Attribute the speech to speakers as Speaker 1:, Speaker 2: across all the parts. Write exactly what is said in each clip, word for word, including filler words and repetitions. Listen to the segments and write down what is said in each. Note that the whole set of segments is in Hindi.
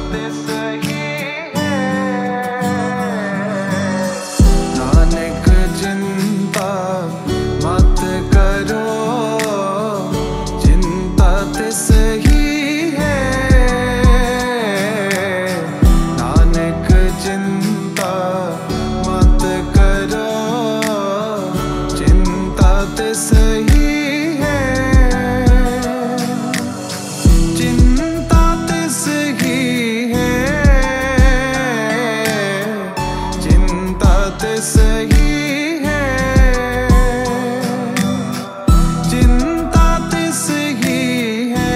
Speaker 1: ते सही है। नानक चिंता मत करो, चिंता ते सही है। नानक चिंता मत करो, चिंता ते सही है। चिंता ते सही है, चिंता ते सही है। चिंता ते सही है,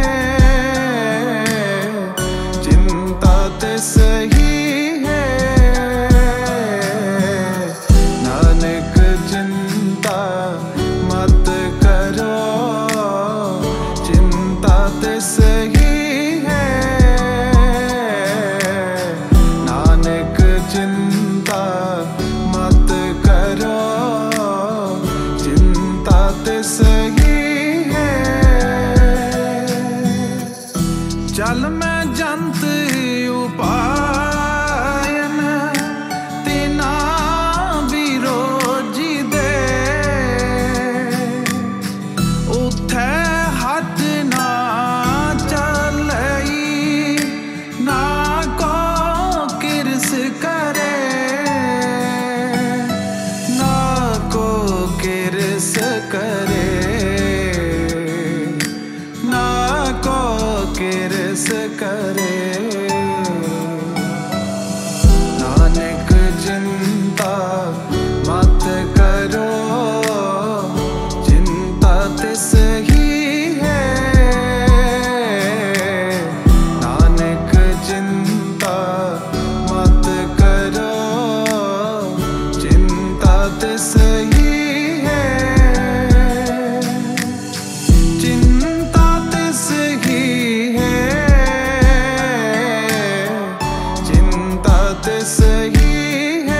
Speaker 1: चिंता ते सही है। नानक चिंता मत करो, चिंता ते सही है। नानक चिंता मत करो, चिंता ते सही है। चल मैं जंत उपायन तिना विरोधी दे, उठे हाथ ना चलई, ना को किरस करे, ना को किरस करे, ना को किरस करे। नानक चिंता मत करो, चिंता ते सही है। नानक चिंता मत करो, चिंता ते सही है। चिंता ते सही है, चिंता ते सही है।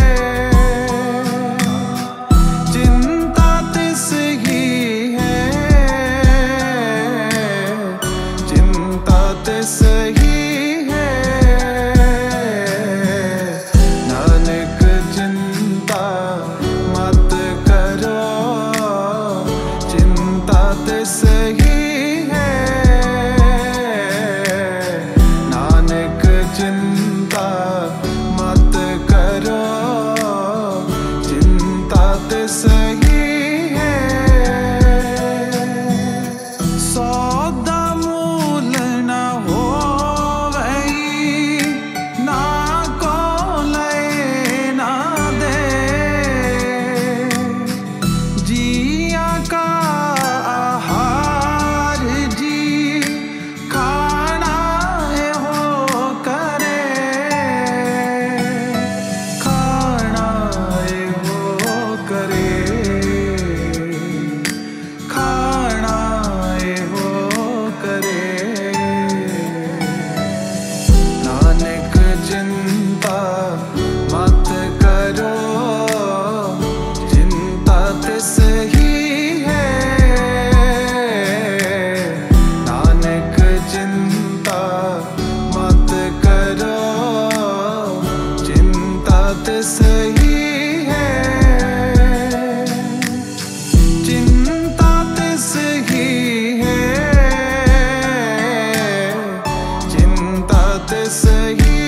Speaker 1: चिंता ते सही है, चिंता ते सही है। नानक चिंता मत करो, चिंता ते सही है। नानक चिंता मत करो, चिंता ते सही है। सौदा मूल न होवई, ना को लेना दे, जिया का आहार जी खाना हो करे, खाना हो करे, खाना हो करे। नानक चिंता मत करो, चिंता ते सही है। नानक चिंता मत करो, चिंता ते सही है। चिंता ते सही है, चिंता ते सही